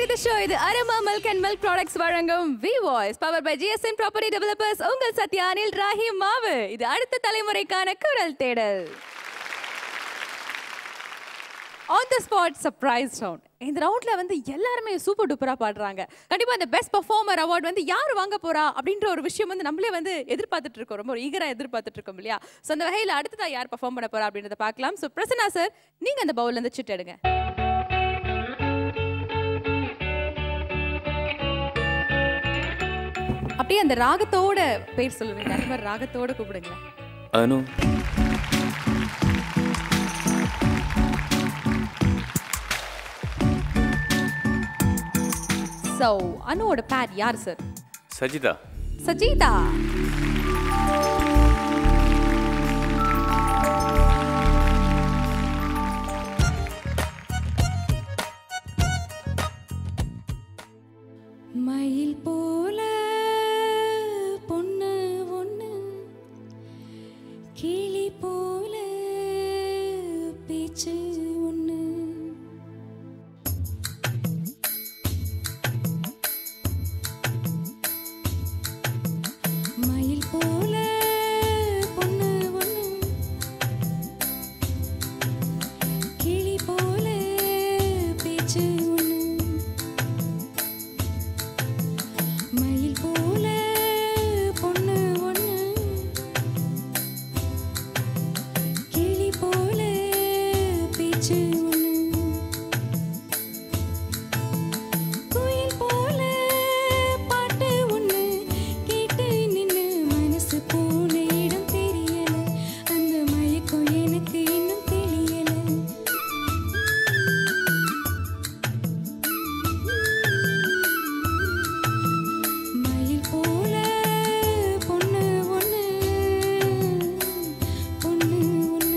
to the show. இது Aroma milk and milk products வழங்கும் V voice power by GSN property developers. உங்கள் சத்யா அனில் ராஹிம் மாவு. இது அடுத்த தலைமுறைக்கான குரல் தேடல். On the spot surprise round. இந்த ரவுண்ட்ல வந்து எல்லாருமே சூப்பர் டூப்பரா பாடுறாங்க. கண்டிப்பா இந்த பெஸ்ட் பெர்ஃபார்மர் அவார்ட் வந்து யார் வாங்க போறா அப்படின்ற ஒரு விஷயம் வந்து நம்மளே வந்து எதிர்பார்த்துட்டு இருக்கோம். ரொம்ப ஈகரா எதிர்பார்த்துட்டு இருக்கோம் இல்லையா? சோ அந்த வகையில அடுத்ததா யார் பெர்ஃபார்ம் பண்ண போறா அப்படின்றத பார்க்கலாம். சோ பிரசன்னா சார், நீங்க அந்த பவுல்ல இருந்து சிட் எடுங்க. அப்படியே அந்த ராகத்தோட பேர் சொல்லுவீங்க. அந்த மாதிரி ராகத்தோட கூப்பிடுங்க. அனு. சோ அனுவோட பேர் யார் சார்? சஜிதா. சஜிதா. மயில் போல பொண்ணு ஒண்ணு, கிளி போல பேச்சு ஒண்ணு, மயில் போல பொண்ணு ஒண்ணு, கிளி போல பேச்சு ஒண்ணு, மயில் போல பொண்ணு ஒண்ணு, கிளி போல பேச்சு ஒண்ணு, குயில் போல பாட்டு ஒண்ணு கேட்டு நின்னு மனசு போன இடம் தெரியல, அந்த மயக்கம் எனக்கு இன்னும் தெரியல, மயில் போல பொண்ணு ஒண்ணு, பொண்ணு ஒண்ணு.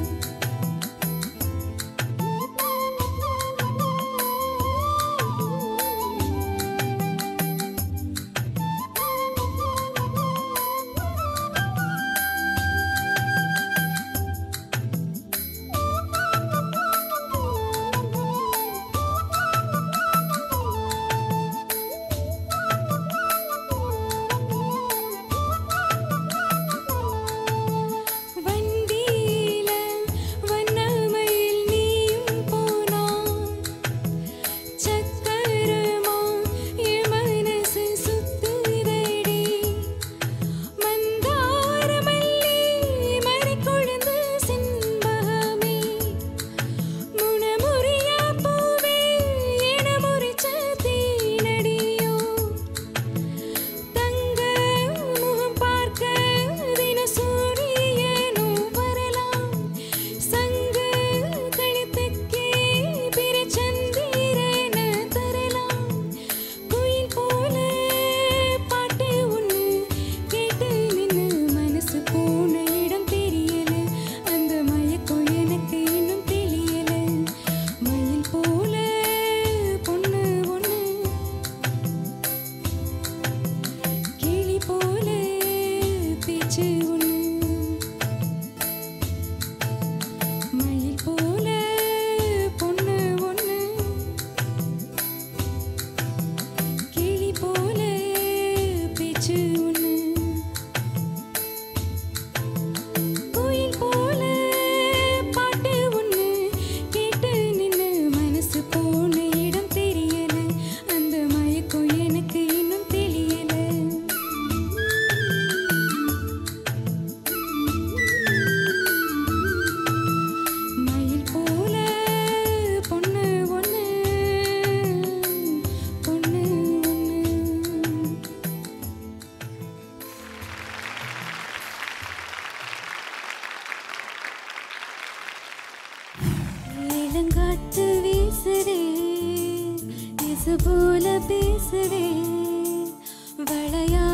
வண்டியில வண்ணமயில் நீயும் போனா, சக்கரமா என் மனசு சுத்துதடி, மந்தார மல்லி மறிக்கொழுந்து செண்பகமே, முனமுறியா பூவே என முறிச்ச தேனடியோ, தங்க முகம் பார்க்க தின சூரியனும் வரலாம், சங்கு கழுத்துக்கே பிரச்சந்திரன தரலாம், குயில் போல பாட்டு ஒண்ணு கேட்டு நின்னு மனசு போன இடம் தெரியல, அந்த மயக்கம் எனக்கு இன்னும் தெரியல, மயில் போல பொண்ணு ஒண்ணு, கிளி போல பேச்சு ஒண்ணு, மயில் போல பொண்ணு ஒண்ணு, கிளி போல பேச்சு ஒண்ணு, குயில் போல பாட்டு ஒண்ணு கேட்டு நின்னு மனசு போன இடம் தெரியல, அந்த மயக்கம் எனக்கு இன்னும் தெரியல, மயில் போல பொண்ணு ஒண்ணு, பொண்ணு ஒண்ணு. ஏலங்காட்டு வீசுதே, இசு போல பேசுதே, வளையா